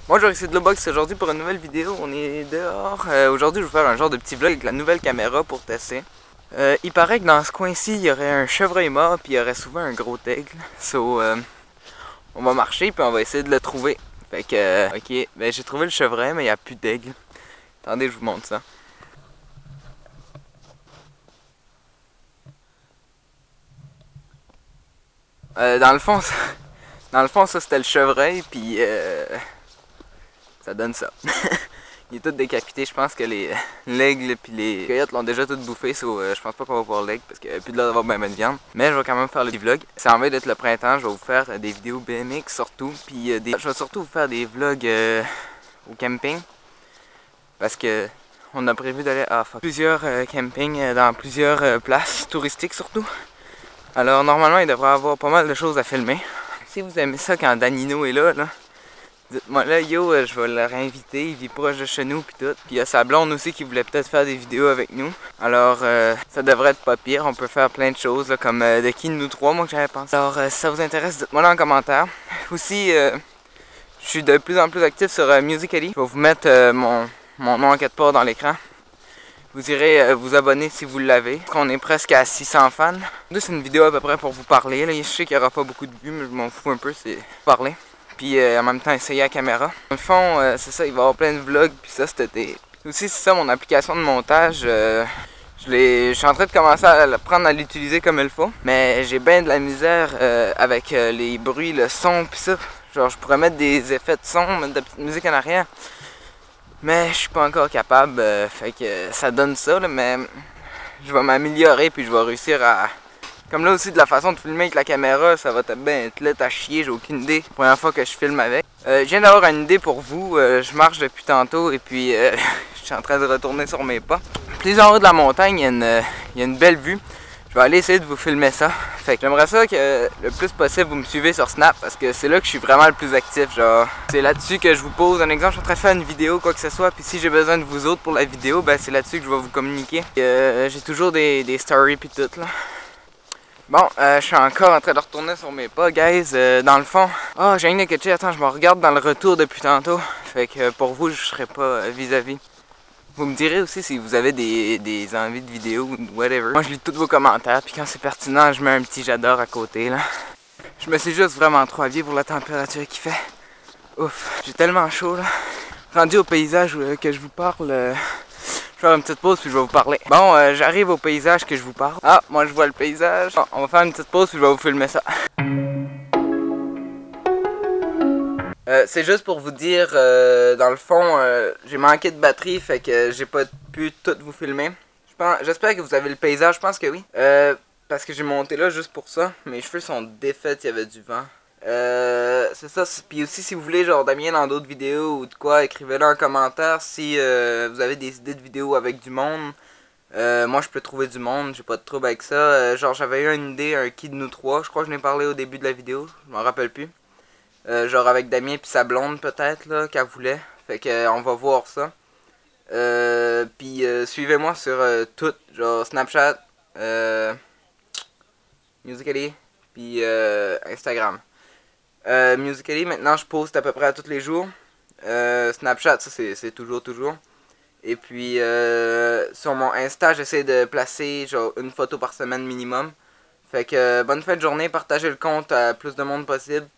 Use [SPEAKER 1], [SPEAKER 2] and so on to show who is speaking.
[SPEAKER 1] Bonjour, ici Dlobox aujourd'hui pour une nouvelle vidéo. On est dehors. Aujourd'hui, je vais faire un genre de petit vlog avec la nouvelle caméra pour tester. Il paraît que dans ce coin-ci, il y aurait un chevreuil mort, puis il y aurait souvent un gros aigle. On va marcher, puis on va essayer de le trouver. Fait que, ok, ben j'ai trouvé le chevreuil, mais il n'y a plus d'aigle. Attendez, je vous montre ça. Dans le fond, ça c'était le chevreuil, puis ça donne ça. Il est tout décapité, je pense que l'aigle puis les coyotes l'ont déjà tout bouffé, je pense pas qu'on va voir l'aigle parce qu'il n'y a plus de l'air d'avoir bien bonne viande. Mais je vais quand même faire le vlog. Ça en va d'être le printemps, je vais vous faire des vidéos BMX surtout, puis je vais surtout vous faire des vlogs au camping. Parce que on a prévu d'aller à plusieurs campings dans plusieurs places touristiques surtout. Alors normalement il devrait y avoir pas mal de choses à filmer. Si vous aimez ça quand Danino est là, dites-moi là, yo, je vais le réinviter, il vit proche de chez nous pis tout. Puis il y a sa blonde aussi qui voulait peut-être faire des vidéos avec nous. Alors ça devrait être pas pire, on peut faire plein de choses là, comme de qui de nous trois, moi que j'avais pensé. Alors si ça vous intéresse, dites-moi là en commentaire. Aussi, je suis de plus en plus actif sur Musical.ly. Je vais vous mettre mon nom en quelque part dans l'écran. Vous irez vous abonner si vous l'avez. On est presque à 600 fans. C'est une vidéo à peu près pour vous parler. Là. Je sais qu'il n'y aura pas beaucoup de vues, mais je m'en fous un peu, c'est parler. Puis en même temps essayer la caméra. Dans le fond, c'est ça, il va y avoir plein de vlogs, puis ça c'était... Aussi c'est ça, mon application de montage, je suis en train de commencer à l'apprendre à l'utiliser comme il faut. Mais j'ai bien de la misère avec les bruits, le son, puis ça. Genre je pourrais mettre des effets de son, mettre de la petite musique en arrière. Mais je suis pas encore capable, fait que ça donne ça, là, mais je vais m'améliorer, puis je vais réussir à... Comme là aussi, de la façon de filmer avec la caméra, ça va être bien être là à chier, j'ai aucune idée. Première fois que je filme avec. Je viens d'avoir une idée pour vous, je marche depuis tantôt et puis je suis en train de retourner sur mes pas. Plus en haut de la montagne, il y a une belle vue. Je vais aller essayer de vous filmer ça. Fait que j'aimerais ça que le plus possible vous me suivez sur Snap parce que c'est là que je suis vraiment le plus actif. Genre, c'est là-dessus que je vous pose un exemple, je suis en train de faire une vidéo, quoi que ce soit. Puis si j'ai besoin de vous autres pour la vidéo, ben c'est là-dessus que je vais vous communiquer. J'ai toujours des stories puis tout là. Bon, je suis encore en train de retourner sur mes pas, guys. Dans le fond, j'ai rien de catché. Attends, je me regarde dans le retour depuis tantôt. Fait que pour vous, je serai pas vis-à-vis. Vous me direz aussi si vous avez des envies de vidéos ou whatever. Moi, je lis tous vos commentaires. Puis quand c'est pertinent, je mets un petit j'adore à côté, là. Je me suis juste vraiment trop habillé pour la température qu'il fait. Ouf, j'ai tellement chaud, là. Rendu au paysage que je vous parle... Je vais faire une petite pause puis je vais vous parler. Bon, j'arrive au paysage que je vous parle. Ah, moi je vois le paysage. Bon, on va faire une petite pause puis je vais vous filmer ça. C'est juste pour vous dire, dans le fond, j'ai manqué de batterie, fait que j'ai pas pu tout vous filmer. J'espère que vous avez le paysage, je pense que oui. Parce que j'ai monté là juste pour ça. Mes cheveux sont défaits, il y avait du vent. C'est ça, puis aussi si vous voulez genre Damien dans d'autres vidéos ou de quoi, écrivez-le en commentaire si vous avez des idées de vidéos avec du monde. Moi je peux trouver du monde, j'ai pas de trouble avec ça. Genre j'avais eu une idée, un qui de nous trois, je crois que je n'ai parlé au début de la vidéo, je m'en rappelle plus. Genre avec Damien puis sa blonde peut-être là, qu'elle voulait. Fait que on va voir ça. Puis suivez-moi sur tout, genre Snapchat, Musical.ly, puis Instagram. Musical.ly, maintenant je poste à peu près à tous les jours. Snapchat, ça c'est toujours. Et puis sur mon Insta, j'essaie de placer genre une photo par semaine minimum. Fait que bonne fin de journée, partagez le compte à plus de monde possible.